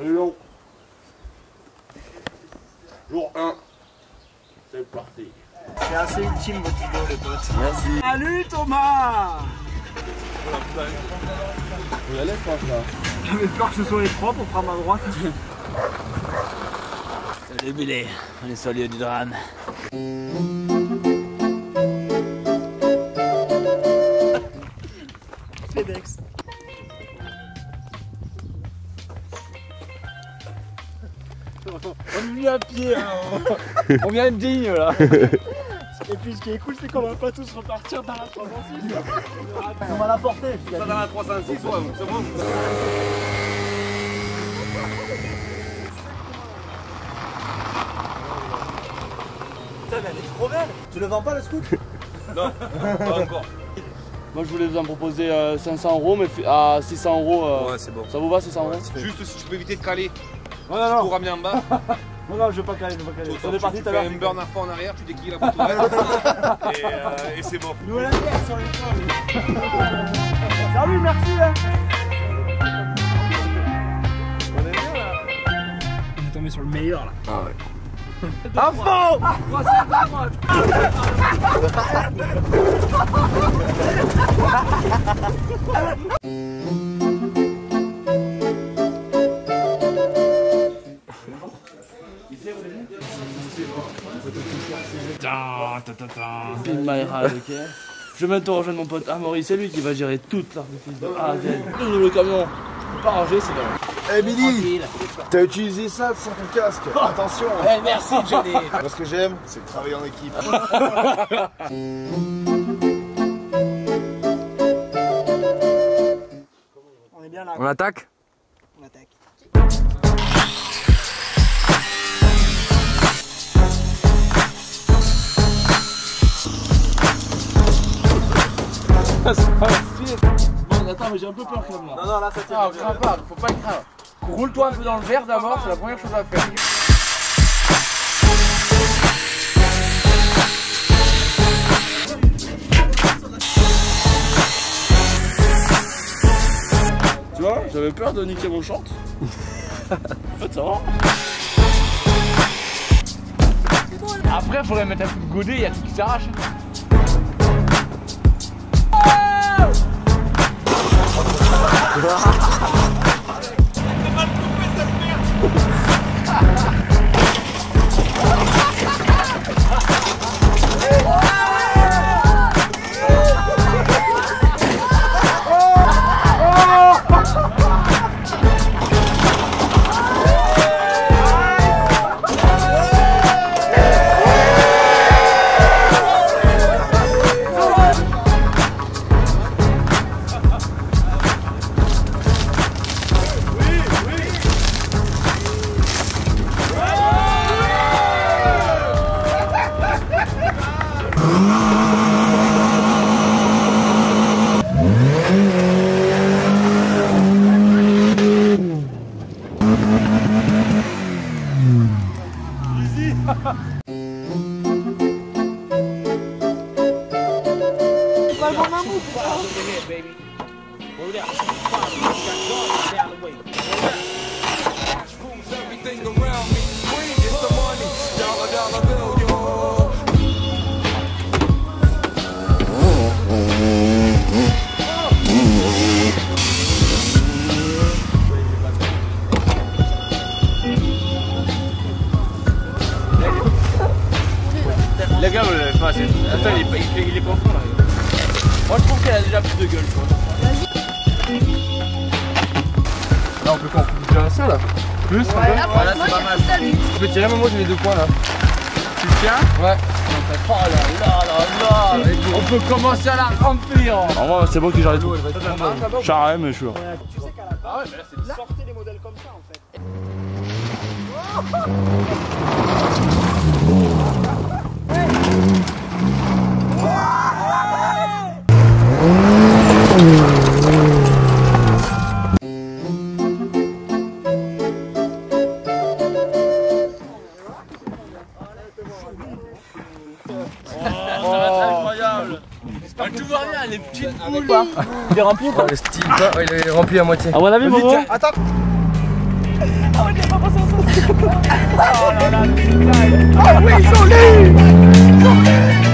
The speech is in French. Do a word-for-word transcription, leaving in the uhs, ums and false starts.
long. Jour un. C'est parti. C'est assez ultime votre vidéo les potes. Merci. Salut Thomas. Vous la laisse pas ça. J'avais peur que ce soit les trois pour prendre ma droite. Salut Billy, on est sur le lieu du drame. FedEx. On est venu à pied, hein. On vient de digne là. Et puis ce qui est cool c'est qu'on va pas tous repartir dans la trois cent six. On va la porter. Ça dans la trois cent six, ouais, c'est bon. Putain mais elle est trop belle. Tu le vends pas le scoot? Non, pas encore. Moi je voulais vous en proposer euh, cinq cents euros mais à six cents euros. Euh, ouais c'est bon. Ça vous va six cents euros? Juste si tu peux éviter de caler. Non non non. Pour ramener en bas. Non non je veux pas caler, je veux pas caler. On est parti tout à l'heure. Tu fais un burn à fond en arrière, tu déquilles la moto. et euh, et c'est bon. Nous on a l'air sur les toits. Salut, merci hein. On est bien là. On est tombé sur le meilleur là. Ah ouais. À fond. Pin my ride, ok. Je vais maintenant rejoindre mon pote Amaury, c'est lui qui va gérer toute l'artifice de A à Z. Le camion, pas rangé, c'est bon. Eh hey Billy, t'as utilisé ça sans ton casque. Attention. Hey, merci Johnny. Moi ce que j'aime, c'est travailler en équipe. On est bien là. On attaque? On attaque. Bon, attends, mais j'ai un peu peur quand même là. Non, non, là ça tient. Ah, crains pas, faut pas craindre. Roule-toi un peu dans le verre d'abord, c'est la première chose à faire. Tu vois, j'avais peur de niquer mon short. En fait, ça va. Après, il faudrait mettre un coup de godet, il y a tout qui s'arrache. La gueule, elle est pas assez. Attends, il est pas, il est, il est pas au fond là. Moi je trouve qu'elle a déjà plus de gueule, quoi. Là on peut qu'on coupe déjà ça là. Plus Ouais, là, voilà, franchement, c'est pas il y a mal. tout à lui. Tu peux tirer, mais moi j'ai les deux points là. Tu le tiens? Ouais. Oh là là là là. On peut commencer à la remplir. En vrai, c'est bon qui gère les tout. Charré, mais je suis là. Tu sais qu'à la base, Ah ouais, mais là c'est sortez les modèles comme ça en fait. Incroyable. Tu vois rien, les petites boules. Il est rempli ou pas? Le style, il est rempli à moitié. À mon avis, Momo. Attends. Ah ouais, j'ai pas pensé à ça. Oh là là, le petit gars. Oh oui, joli. Joli.